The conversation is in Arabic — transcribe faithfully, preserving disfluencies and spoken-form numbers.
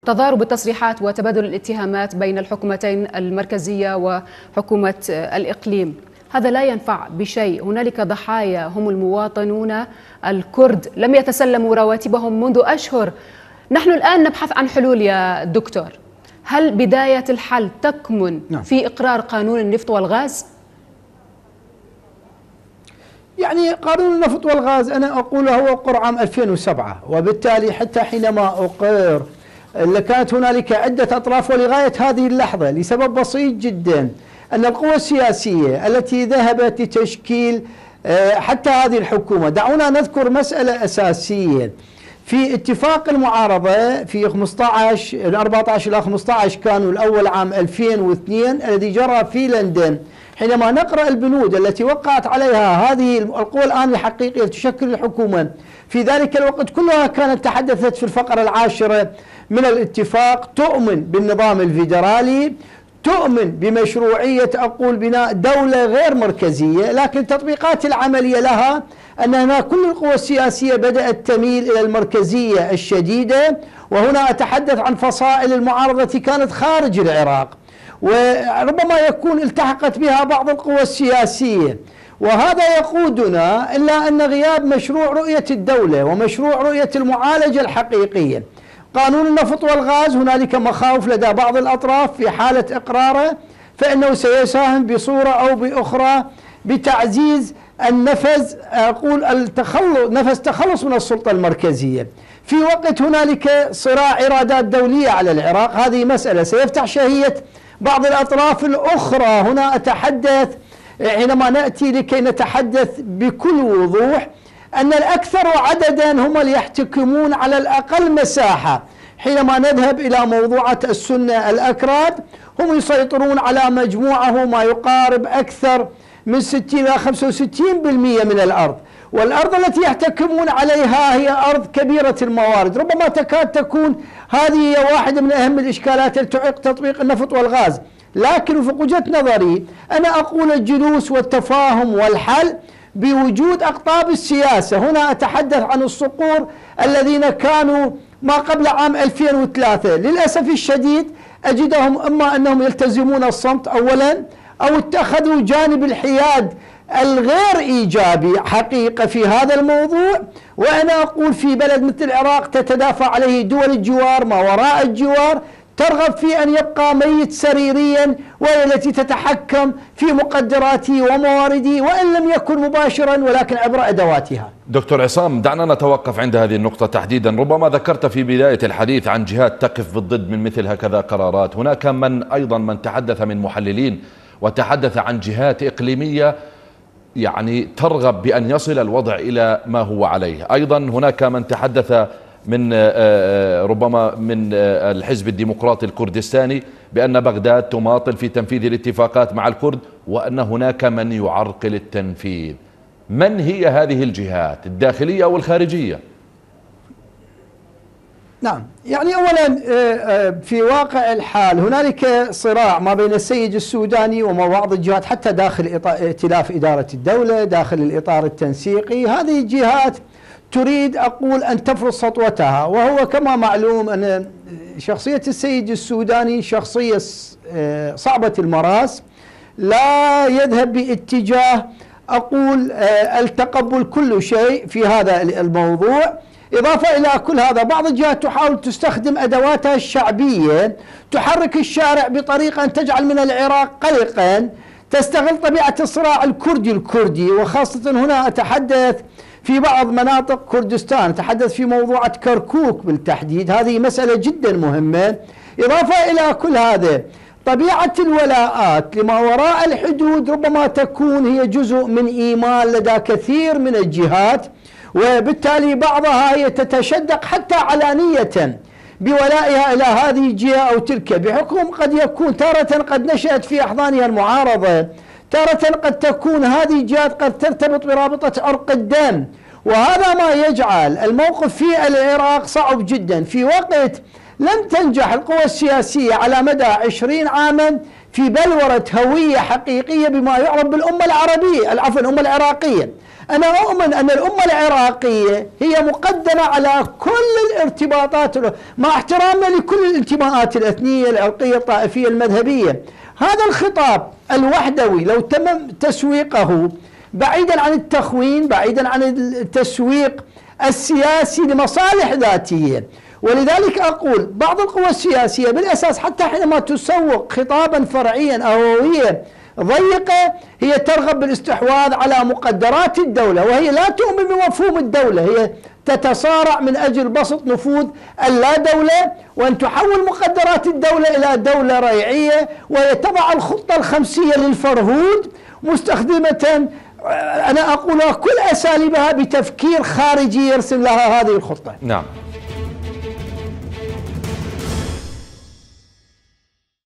تضارب التصريحات وتبادل الاتهامات بين الحكومتين المركزية وحكومة الإقليم، هذا لا ينفع بشيء. هنالك ضحايا هم المواطنون الكرد لم يتسلموا رواتبهم منذ أشهر. نحن الآن نبحث عن حلول يا دكتور. هل بداية الحل تكمن في إقرار قانون النفط والغاز؟ يعني قانون النفط والغاز أنا أقول هو أقر عام ألفين وسبعة، وبالتالي حتى حينما أقر كانت هنالك عدة أطراف، ولغاية هذه اللحظة لسبب بسيط جدا أن القوى السياسية التي ذهبت لتشكيل حتى هذه الحكومة، دعونا نذكر مسألة أساسية في اتفاق المعارضة في خمسة عشر أربعة عشر إلى خمسة عشر كانوا الأول عام ألفين واثنين الذي جرى في لندن. حينما نقرأ البنود التي وقعت عليها هذه القوى الآن الحقيقية تشكل الحكومة في ذلك الوقت كلها كانت تحدثت في الفقرة العاشرة من الاتفاق تؤمن بالنظام الفيدرالي، تؤمن بمشروعية أقول بناء دولة غير مركزية، لكن التطبيقات العملية لها أن هنا كل القوى السياسية بدأت تميل إلى المركزية الشديدة. وهنا أتحدث عن فصائل المعارضة كانت خارج العراق، وربما يكون التحقت بها بعض القوى السياسية، وهذا يقودنا إلا أن غياب مشروع رؤية الدولة ومشروع رؤية المعالجة الحقيقية. قانون النفط والغاز هنالك مخاوف لدى بعض الأطراف في حالة إقراره فإنه سيساهم بصورة أو بأخرى بتعزيز النفذ أقول التخلص نفذ تخلص من السلطة المركزية، في وقت هنالك صراع إرادات دولية على العراق. هذه مسألة سيفتح شهية بعض الأطراف الأخرى. هنا أتحدث حينما نأتي لكي نتحدث بكل وضوح أن الأكثر عددا هم اللي يحتكمون على الأقل مساحة. حينما نذهب إلى موضوعة السنة الأكراد هم يسيطرون على مجموعة ما يقارب أكثر من ستين إلى خمسة وستين بالمئة من الأرض، والأرض التي يحتكمون عليها هي أرض كبيرة الموارد. ربما تكاد تكون هذه هي واحدة من أهم الإشكالات التي تعيق تطبيق النفط والغاز. لكن في وجهة نظري أنا أقول الجلوس والتفاهم والحل بوجود أقطاب السياسة. هنا أتحدث عن الصقور الذين كانوا ما قبل عام ألفين وثلاثة، للأسف الشديد أجدهم إما أنهم يلتزمون الصمت أولا أو اتخذوا جانب الحياد الغير إيجابي حقيقة في هذا الموضوع. وأنا أقول في بلد مثل العراق تتدافع عليه دول الجوار ما وراء الجوار، ترغب في أن يبقى ميت سريريا، وهي التي تتحكم في مقدراته وموارده وإن لم يكن مباشرا ولكن عبر أدواتها. دكتور عصام، دعنا نتوقف عند هذه النقطة تحديدا. ربما ذكرت في بداية الحديث عن جهات تقف بالضد من مثل هكذا قرارات. هناك من أيضا من تحدث من محللين وتحدث عن جهات إقليمية يعني ترغب بأن يصل الوضع إلى ما هو عليه. أيضا هناك من تحدث من ربما من الحزب الديمقراطي الكردستاني بأن بغداد تماطل في تنفيذ الاتفاقات مع الكرد وأن هناك من يعرقل التنفيذ. من هي هذه الجهات الداخلية والخارجية؟ نعم، يعني أولا في واقع الحال هنالك صراع ما بين السيد السوداني وما بعض الجهات حتى داخل ائتلاف إدارة الدولة، داخل الإطار التنسيقي. هذه الجهات تريد أقول أن تفرض سطوتها، وهو كما معلوم أن شخصية السيد السوداني شخصية صعبة المراس، لا يذهب باتجاه أقول التقبل كل شيء في هذا الموضوع. إضافة إلى كل هذا بعض الجهات تحاول تستخدم أدواتها الشعبية، تحرك الشارع بطريقة أن تجعل من العراق قلقا، تستغل طبيعة الصراع الكردي الكردي، وخاصة هنا أتحدث في بعض مناطق كردستان، أتحدث في موضوعة كركوك بالتحديد. هذه مسألة جدا مهمة. إضافة إلى كل هذا طبيعة الولاءات لما وراء الحدود ربما تكون هي جزء من إيمان لدى كثير من الجهات، وبالتالي بعضها هي تتشدق حتى علانية بولائها إلى هذه الجهة أو تلك، بحكم قد يكون تارة قد نشأت في أحضانها المعارضة، تارة قد تكون هذه الجهات قد ترتبط برابطة عرق الدم، وهذا ما يجعل الموقف في العراق صعب جدا في وقت لم تنجح القوى السياسية على مدى عشرين عاما في بلورة هوية حقيقية بما يعرف بالأمة العربية العفو الأمة العراقية. أنا أؤمن أن الأمة العراقية هي مقدمة على كل الارتباطات مع احترامنا لكل الانتماءات الأثنية العرقية الطائفية المذهبية. هذا الخطاب الوحدوي لو تم تسويقه بعيدا عن التخوين، بعيدا عن التسويق السياسي لمصالح ذاتية، ولذلك أقول بعض القوى السياسية بالأساس حتى حينما تسوق خطابا فرعيا أو هوية ضيقة هي ترغب بالاستحواذ على مقدرات الدولة، وهي لا تؤمن بمفهوم الدولة، هي تتصارع من أجل بسط نفوذ اللا دولة وأن تحول مقدرات الدولة إلى دولة ريعية، وهي تضع الخطة الخمسية للفرهود مستخدمة أنا أقول كل أساليبها بتفكير خارجي يرسم لها هذه الخطة. نعم.